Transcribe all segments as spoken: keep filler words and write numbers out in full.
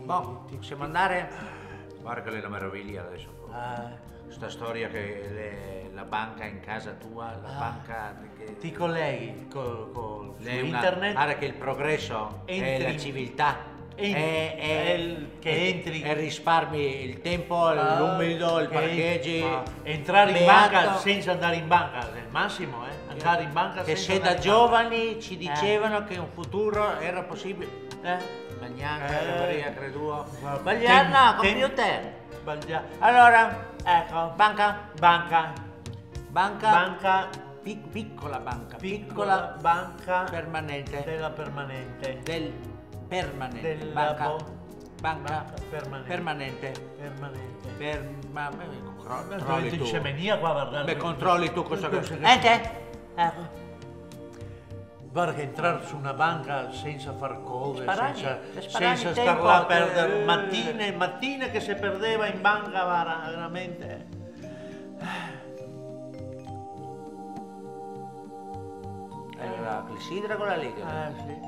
Boh, possiamo andare? Guarda che è una meraviglia adesso. Ah, Questa storia che le- la banca in casa tua, la Ah. banca che ti colleghi col, col, su è una- internet, Guarda che il progresso è Entri- la civiltà. en- è, è- è il- che è- entri- e risparmi il tempo, Ah, l'umido, il che- parcheggi. ah, entrare in beato. banca senza andare in banca è il massimo, eh? Andare in banca Che senza se da andare in giovani ci dicevano che un futuro era possibile. banca. Eh? Ma neanche Eh. Maria creduto. Tem- Sbagliata, tem- computer. Sbaglia- Allora, Ecco, banca, banca, banca, banca, pic- piccola banca, piccola piccola, banca permanente, della permanente. del permanente, Della banca, bo- banca, banca permanente. permanente, Permanente. per, ma, ma- Ma controlli dovete tu, scemenia qua, guardate. beh, controlli tu cosa che... che... Eh, te? Ecco. Guarda che entrare su una banca senza far cose, Sparagni, senza, per sparagni senza il star tempo, là a eh, perdere eh. mattine, mattine che si perdeva in banca, guarda, veramente. È la clessidra quella lì, che- Eh sì.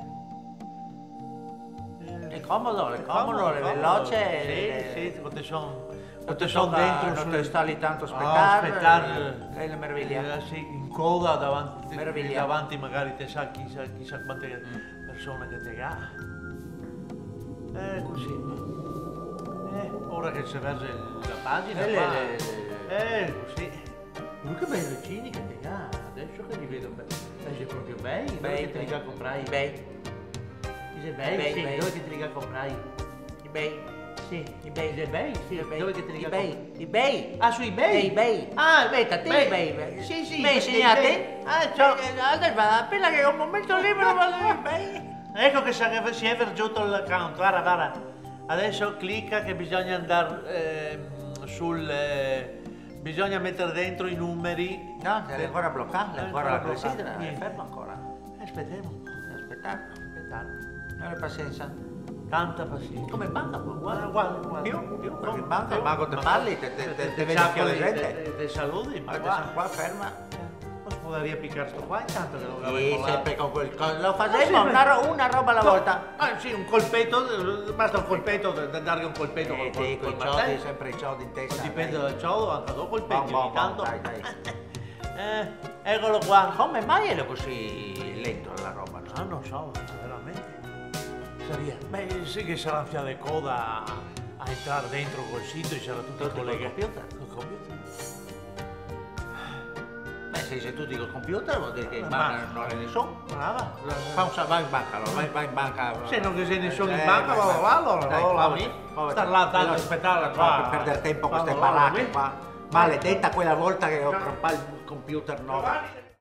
è comodo, è comodo, è veloce, Sì, è- sì, quando sono, non quando ti sono tocca- dentro non sulle- ti sta lì tanto a Ah, aspettare, aspettare, è una meraviglia. eh, sì, in coda davanti, Meraviglia. davanti magari te sa chissà, chissà quante persone che te ha. Eh, così. Eh, ora che si verge la pagina, Eh, le- qua, le- eh, così. Ma che bei regini che te ha, adesso che li vedo, be- sei proprio bei, dove Bei, che te li bei. ha comprai? eBay, Dice bei, Bei, sì, bei. dove che te li ha comprai? eBay, Sì, eBay, dice bei, sì, eBay, dove che te li ha eBay, comprati? eBay, Ah, su eBay? eBay. Ah, Aspetta, te beh, eBay, beh. Sì, sì. Mi beh, insegnate? eBay. Ah, ciao. Eh, eh, adesso vado, appena che ho un momento libero vado in eBay. Ecco che sa che si è vergiuto l'account, guarda, guarda. Adesso clicca che bisogna andare ehm, sul... eh, bisogna mettere dentro i numeri. No, è ancora bloccato, è È ancora la ancora bloccato, clessidra, è niente. fermo ancora. Aspettiamo un po', Aspettate, aspettate. non pazienza. Tanta pazienza. Come in banca, Guarda, guarda, guarda, guarda. Più, più, perché in Come? banca il mago te Ma- parli, te, te, te, te vedi con la gente. Te saluti, ma Ma guarda. sono qua ferma. Posso poter piccare sto qua intanto che lo Sì, avevo là. sempre con quel coso. Lo Ah, facciamo sì, una, ro- una roba alla No, volta. Ah, sì, un colpetto, basta un colpetto, da dargli un colpetto Eh, col, sì, col, con col i ciodi, martello. sempre i ciodi in testa. Dipende dai. dal ciodo, anche dopo colpetti Bom, bom, ogni tanto. bom, dai, dai. Eh, eccolo qua. Come mai è così lento la roba? Ah, non so, veramente. Saria. Beh, sì che sarà fiale coda a, a entrare dentro col sito e sarà tutto Tutto col collegato. computer? Col computer. Beh, se sei tutti col computer vuol dire che in Ma- banca non è nessuno. Brava. Fa un sa- vai in banca allora, vai, vai in banca. Se non che sei nessuno in Eh, banca, vai, va vai. là, allora, Dai, va là, muoviti, mi- muoviti. star là tanto a Veloce, aspettare non qua. fa per perdere tempo a queste Vado là, baracche mi- qua. Maledetta quella volta che ho comprato il computer nuovo.